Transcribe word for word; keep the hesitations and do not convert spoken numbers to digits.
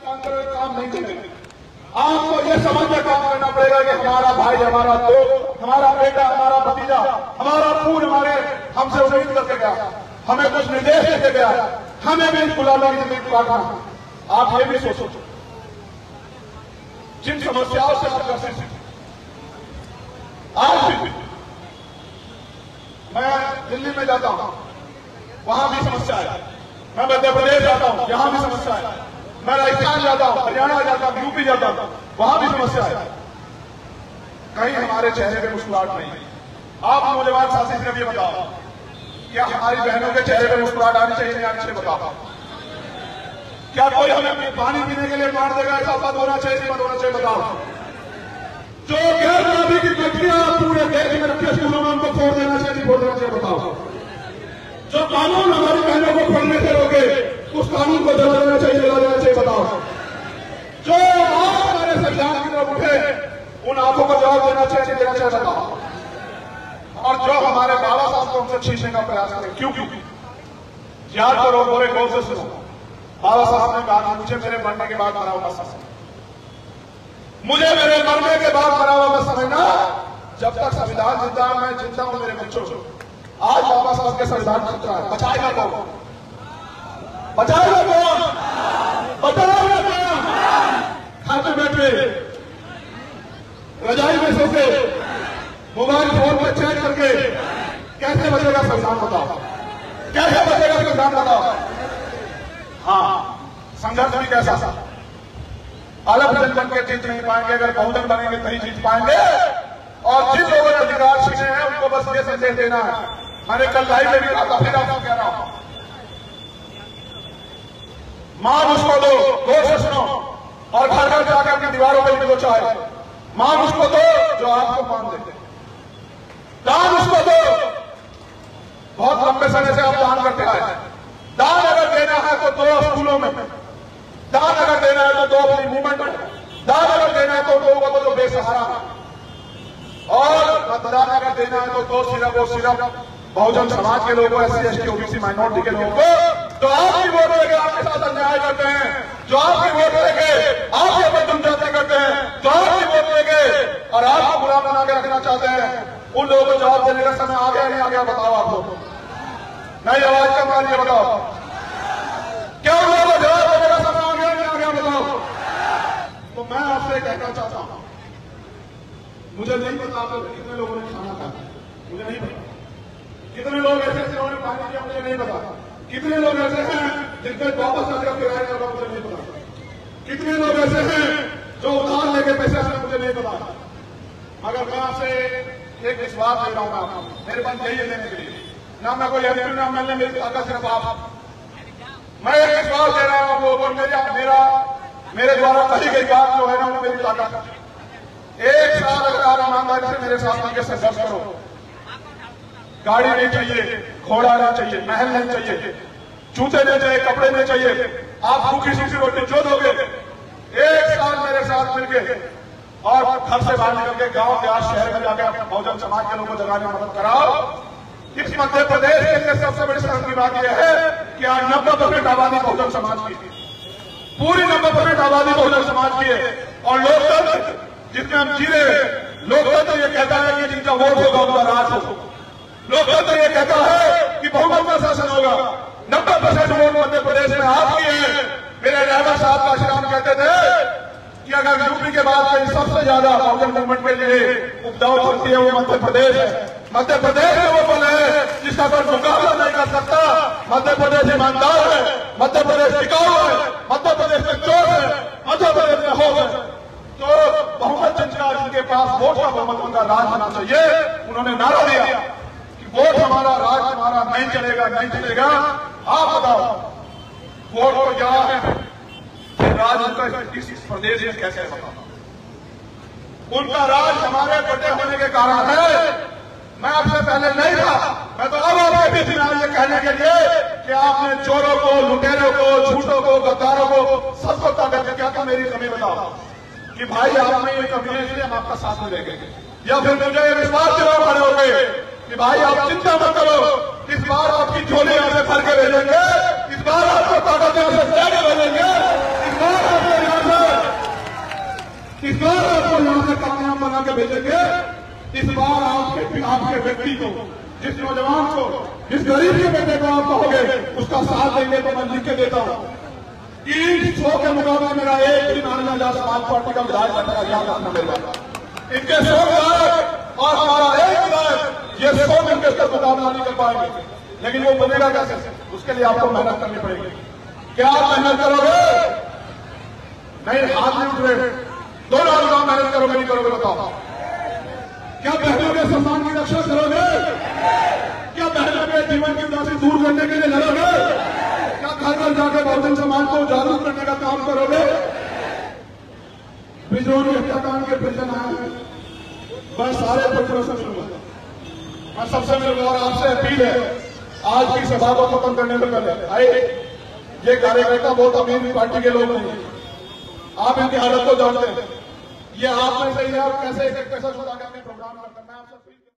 काम नहीं करेंगे। आपको ये समझ में काम करना पड़ेगा कि हमारा भाई, हमारा दोस्त, हमारा बेटा, हमारा भतीजा, हमारा पूर्ण हमारे हमसे उम्मीद करके गया, हमें कुछ निर्देश देके गया, हमें भी इस गुलामी की जिंदगी काटना। आप ये भी सोचो, जिन समस्याओं से आप करते हैं, आज भी मैं दिल्ली में जाता हूं, वहां भी समस्या है। मैं मध्य प्रदेश जाता हूं, यहां भी समस्या है। मैं राजस्थान जाता हूं, हरियाणा जाता हूं, यूपी जाता हूं, वहां भी समस्या है। कहीं हमारे चेहरे पे मुस्कुराहट नहीं है। आप नौजवान साथी से भी बताओ, क्या हमारी बहनों के चेहरे पे मुस्कुराहट आनी चाहिए नहीं आनी चाहिए? बताओ, क्या कोई हमें पानी पीने के लिए मार देगा? ऐसा मत होना चाहिए, नहीं मत होना चाहिए? बताओ, जो गैर कानूनी की फैक्ट्रियां पूरे देश में रखी स्कूलों में, उनको छोड़ देना चाहिए, नहीं छोड़ देना चाहिए? बताओ, जो कानून हमारी बहनों को पढ़ने से रोके, उस कानून को जला देना चाहिए, जला देना चाहिए? बताओ, जो आज हमारे संविधान की तरफ उठे, उन आंखों को जवाब देना चाहिए, नहीं देना चाहिए? बताओ, और जो हमारे बाबा साहब को हमसे छीनने का प्रयास करें, क्यों क्यों याद करो, बोले गौर से सुनो। बाबा साहब ने कहा, मुझे मेरे मरने के बाद मरा हुआ मत समझना, मुझे मेरे मरने के बाद मरा हुआ मत समझना। जब तक संविधान जिंदा है, मैं जिंदा हूं मेरे बच्चों। आज बाबा साहब के संविधान खतरा है, बचाएगा कौन? बचाएगा कौन? बचाएगा कौन? खाते बैठे, रजाई में सो के, मोबाइल फोन पर चैट करके कैसे बचेगा संविधान? बताओ, कैसे बचेगा संविधान? बताओ। हाँ, संघर्ष भी कैसा? अलग जनपद के जीत नहीं पाएंगे, अगर बहुजन बनेंगे तभी जीत पाएंगे। और जिन लोगों ने अधिकार छीने हैं, उनको बस ये संदेश देना है। मैंने कल लाइव में भी कहा था, फिर आपको कह रहा हूं, मां उसको दो, गौर से सुनो, और घर घर जाकर अपनी दीवारों पर लिख दो चाहे, मां उसको दो जो आपको मान दे, दान उसको दो। बहुत लंबे समय से आप दान करते आए। दान अगर देना है तो दो स्कूलों में, दान अगर देना है तो दो अपनी मूवमेंट में, दान अगर देना है तो लोगों को जो बेसहारा है, और मतदान अगर देना है तो दो सिर्फ और सिर्फ बहुजन समाज के लोगों, S C S T OBC minority के लोगों को, तो आपकी वोट लेके आपके साथ अन्याय करते हैं, जो आपकी वोट लेके आपके ऊपर दुम जाते करते हैं, जो आपकी वोट लेके और आपको गुलाम बना के रखना चाहते हैं, उन लोगों को जवाब देने का समय आ गया नहीं आ गया? बताओ आप लोग, नहीं आवाज कम आ रही है? बताओ, क्या उन लोगों को जवाब देने का समय आ गया नहीं आ गया? बताओ। तो मैं आपसे कहना चाहता हूं, मुझे नहीं पता आप लोग कितने लोगों ने खाना खाया, मुझे नहीं पता। कितने लोग ऐसे जिन्होंने पानी किया, मुझे नहीं पता। कितने लोग ऐसे हैं जिनके वापस आकर किराया होगा, मुझे नहीं पता। कितने लोग ऐसे हैं जो उधार लेके पैसे से, मुझे नहीं पता। मगर मैं आपसे एक विश्वास दे रहा हूं, आपको मेरे पास यही है देने के लिए, ना मैं कोई एमपी ना एमएलए, मेरी ताकत सिर्फ आप। मैं एक विश्वास दे रहा हूं आप लोगों को, मेरा मेरा मेरे द्वारा कही गई बात जो है ना, वो मेरी ताकत। एक साल अगर आप ईमानदारी से मेरे साथ मिलकर संघर्ष करो, गाड़ी नहीं चाहिए, घोड़ा नहीं चाहिए, महल नहीं चाहिए, जूते नहीं चाहिए, कपड़े नहीं चाहिए, आप भूखी सूखी रोटी जो दोगे, एक साल मेरे साथ मिलके और घर से बाहर निकल के गांव के आज शहर में जाकर बहुजन समाज के लोगों को जगाने में मदद कराओ। इस मध्य प्रदेश के लिए सबसे बड़ी शर्म की बात यह है कि आज नब्बे परसेंट आबादी बहुजन समाज की, पूरी नब्बे परसेंट आबादी बहुजन समाज की है। और लोकतंत्र जिसमें हम जी रहे हैं, लोकतंत्र ये कहता है कि जिनका वोट होगा उनका राज होगा। लोकतंत्र ये कहता है कि बहुमत का शासन होगा। नब्बे परसेंट वोट मध्य प्रदेश में आपकी है। मेरे ड्राइवर साहब का श्रीराम कहते थे कि अगर यूपी के बाद कहीं सबसे ज्यादा बहुजन मूवमेंट के लिए उपजाऊ धरती है, वो मध्य प्रदेश है। मध्य प्रदेश में वो बल है जिसका कोई मुकाबला नहीं कर सकता। मध्य प्रदेश ईमानदार है, मध्य प्रदेश टिकाऊ है, मध्य प्रदेश में जोर है, मध्य प्रदेश में होश है। तो बहुमत जनता जिनके पास वोट का बहुमत, उनका राज होना चाहिए। उन्होंने नारा दिया कि वोट हमारा, राज हमारा, नहीं चलेगा नहीं चलेगा। आप बताओ, वोट को क्या है, राज उनका इस प्रदेश में कैसे होगा? उनका राज हमारे बटे होने के कारण है। मैं आपसे पहले नहीं था, मैं तो अब आपके बीच में ये कहने के लिए कि आपने चोरों को, लुटेरों को, झूठों को, गद्दारों को सबको ताकत क्या था। मेरी कमी बताओ कि भाई आप में ये कमी है, इसलिए हम आपका साथ में देंगे, या फिर मुझे विश्वास दिलाओ खड़े हो गए कि भाई आप चिंता मत करो, इस बार आपकी झोली यहाँ से भर के भेजेंगे, इस बार आपको ताकत यहाँ से भेजेंगे, इस बार आपको के भेजेंगे। इस बार आपके आपके व्यक्ति को, जिस नौजवान को, जिस गरीब के बेटे को आप कहोगे उसका साथ देंगे तो मैं लिख के देता हूं। इन सौ के मुकाबले मेरा एक ही नारायण आजाद समाज पार्टी का विधायक बैठेगा, याद रखना मेरे बात। इनके सौ विधायक और हमारा एक विधायक, ये सौ मिलकर इसका मुकाबला नहीं कर पाएंगे। लेकिन वो बनेगा कैसे? उसके लिए आपको मेहनत करनी पड़ेगी। क्या आप मेहनत करोगे? नहीं, हाथ नहीं उठ रहे। दो रात मेहनत करोगे नहीं करोगे बताओ? क्या बहनों के सम्मान की रक्षा करोगे? क्या बहनों के जीवन की उदासी दूर करने के लिए लड़ोगे? क्या घर घर जाकर बहुजन समाज को जागरूक करने का काम करोगे? बिजनौर हत्याकांड के परिजन आए हैं, मैं सारे परिजनों से मिलूंगा, मैं सबसे मिलूंगा और आपसे अपील है, आज की सभा को खत्म करने से पहले आए, ये कार्यकर्ता बहुत अमीर पार्टी के लोग नहीं, आप इनकी हालत को जानते हैं। ये आप में से ही आप कैसे एक एक पैसा छुड़ा के अपने प्रोग्राम करते हैं।